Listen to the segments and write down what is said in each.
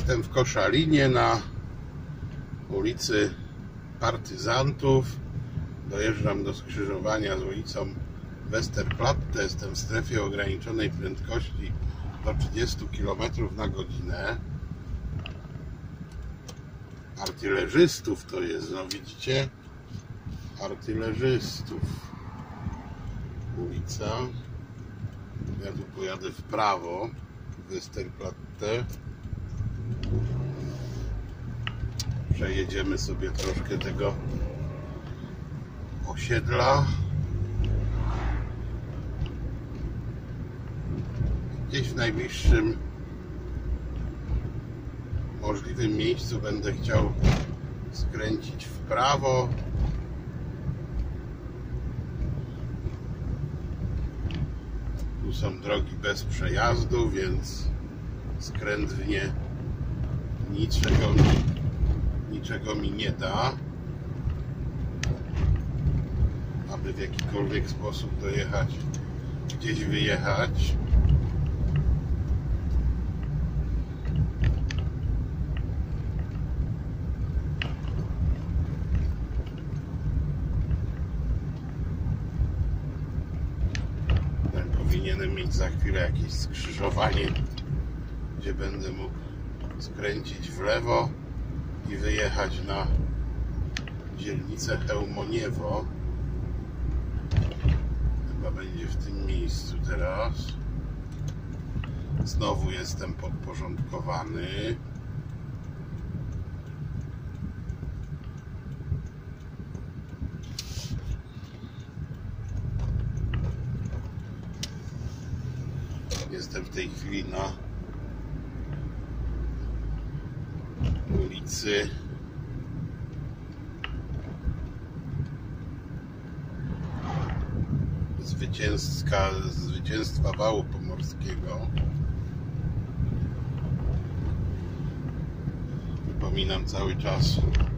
Jestem w Koszalinie na ulicy Partyzantów. Dojeżdżam do skrzyżowania z ulicą Westerplatte. Jestem w strefie ograniczonej prędkości do 30 km na godzinę. Artylerzystów to jest, no widzicie? Artylerzystów ulica. Ja tu pojadę w prawo, Westerplatte. Przejedziemy sobie troszkę tego osiedla. Gdzieś w najbliższym możliwym miejscu będę chciał skręcić w prawo. Tu są drogi bez przejazdu, więc skręt w nie niczego mi nie da, aby w jakikolwiek sposób dojechać, gdzieś wyjechać. Powinienem mieć za chwilę jakieś skrzyżowanie, gdzie będę mógł skręcić w lewo i wyjechać na dzielnicę Chełmoniewo. Chyba będzie w tym miejscu teraz. Znowu jestem podporządkowany. Jestem w tej chwili na ulicy Zwycięstwa Wału Pomorskiego. Przypominam, cały czas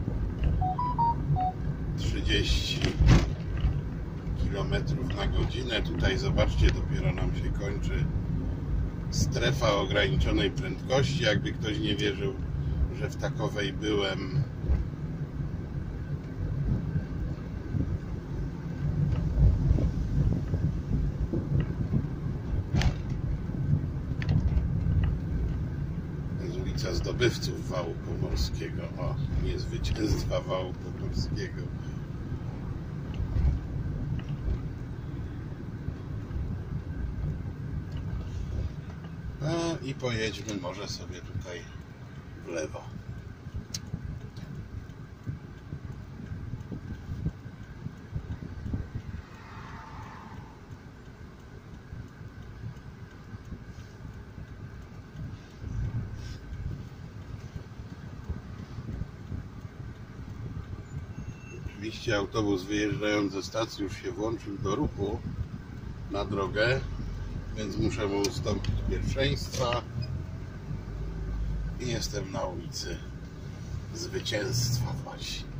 30 km na godzinę. Tutaj zobaczcie, dopiero nam się kończy strefa ograniczonej prędkości. Jakby ktoś nie wierzył, że w takowej byłem. To jest ulica Zdobywców Wału Pomorskiego. O, nie Zwycięstwa Wału Pomorskiego. I pojedźmy może sobie tutaj w lewo. Oczywiście autobus wyjeżdżając ze stacji już się włączył do ruchu na drogę, więc muszę mu ustąpić pierwszeństwa i jestem na ulicy Zwycięstwa właśnie.